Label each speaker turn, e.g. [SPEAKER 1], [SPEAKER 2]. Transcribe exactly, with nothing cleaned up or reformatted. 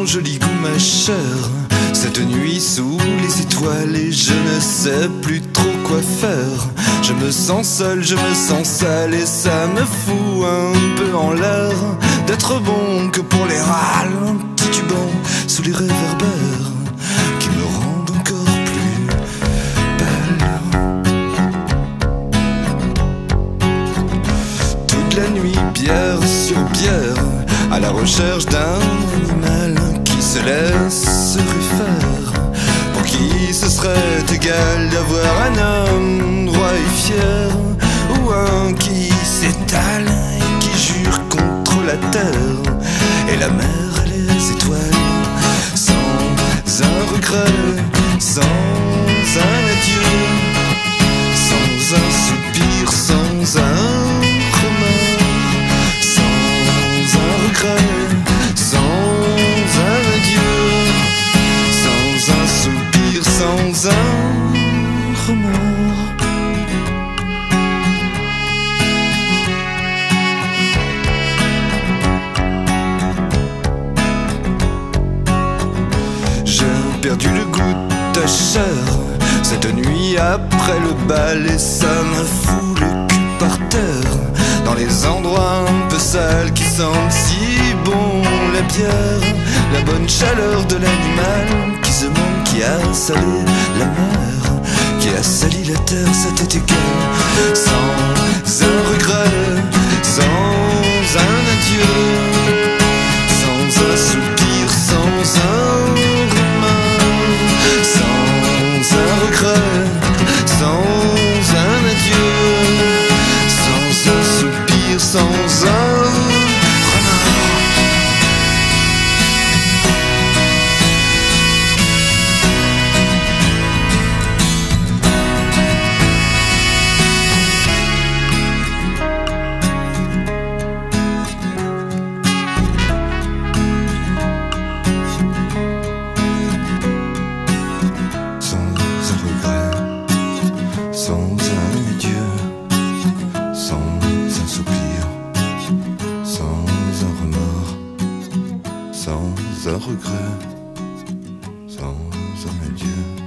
[SPEAKER 1] ton joli goût ma chère. Cette nuit sous les étoiles et je ne sais plus trop quoi faire. Je me sens seul, je me sens sale et ça me fout un peu en l'air d'être bon que pour les râles titubants sous les réverbères qui me rendent encore plus belle. Toute la nuit, pierre sur pierre, à la recherche d'un animal qui se laisse refaire, pour qui ce serait égal d'avoir un homme roi et fier, ou un qui s'étale et qui jure contre la terre et la mer et les étoiles, sans un regret, sans un adieu, sans un soupir, sans un remords, sans un regret, sans un adieu, sans un soupir, sans un remords. J'ai perdu le goût de ta chair cette nuit après le bal et ça me fout le cul par terre dans les endroits un peu sales qui sentent si bon la bière, la bonne chaleur de l'animal qui se manque, qui a salé la mer, qui a sali la terre, ça t'est égal, sans un regret, sans un adieu, sans un soupir, sans un remords, sans un regret, sans un adieu, sans un soupir, sans un remords. Sans un adieu, sans un soupir, sans un remords, sans un regret, sans un adieu.